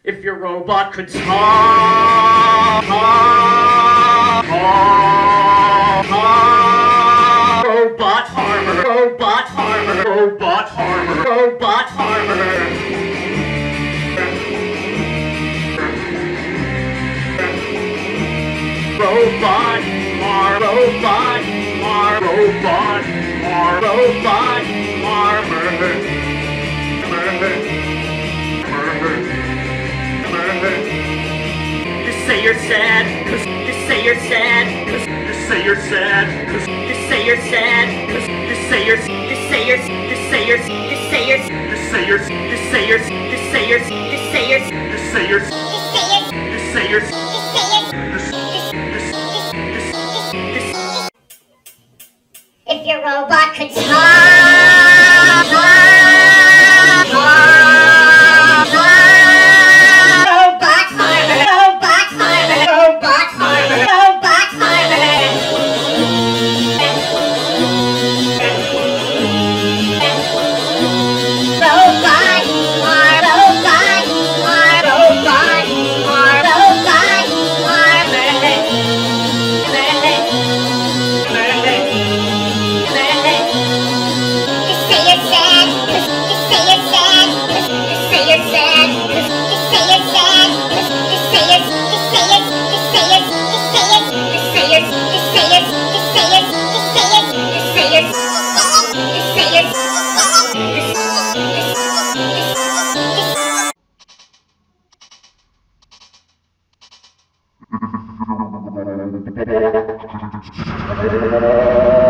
If your robot could talk, robot armor, robot armor, robot armor, robot armor. Robot robot robot robot armor. You say you're sad, cause you say you're sad, cause you say you're sad, cause you say you're sad, cause you say you're you say you're you say you're you say you're you say you're you say you're you say you're you say you're you say you're you say you're if your robot could talk, robot armor, robot armor, robot armor, robot armor. Robot robot robot robot armor. Thank you.